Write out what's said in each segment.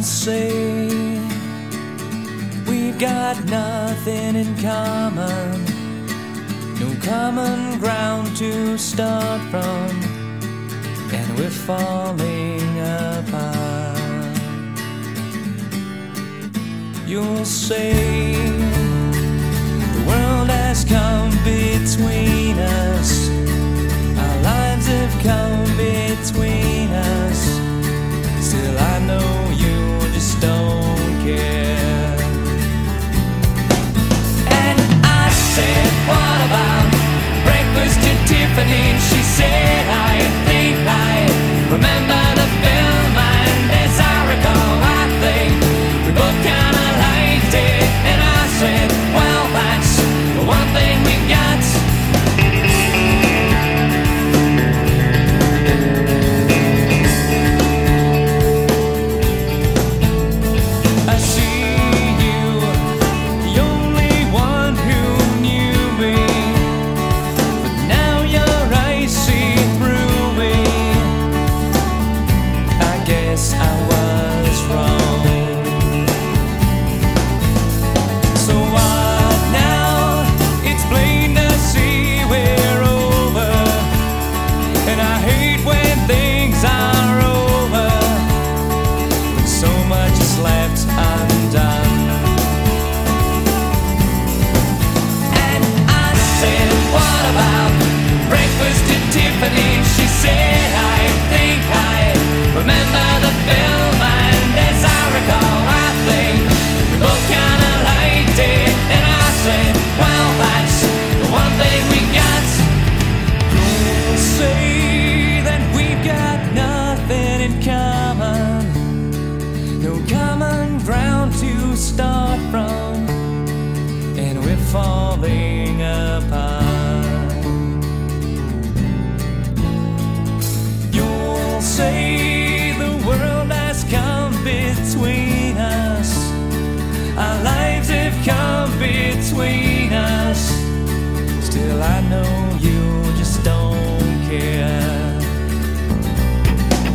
say we've got nothing in common, no common ground to start from, and we're falling apart. You'll say the world has come between us, our lives have come between us. Still I know you just don't care. And I said, what about breakfast at Tiffany? She said, I think I remember the film, and as I recall, I think we both kinda liked it. And I said, well, that's the one thing we got. She said, I think I remember the film, and as I recall, I think we both kinda liked it. And I said, well, that's the one thing we got. You'll say that we've got nothing in common, no common ground to start from, and we're falling apart. Say the world has come between us, our lives have come between us. Still I know you just don't care.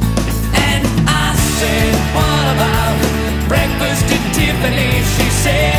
And I said, what about breakfast at Tiffany? She said,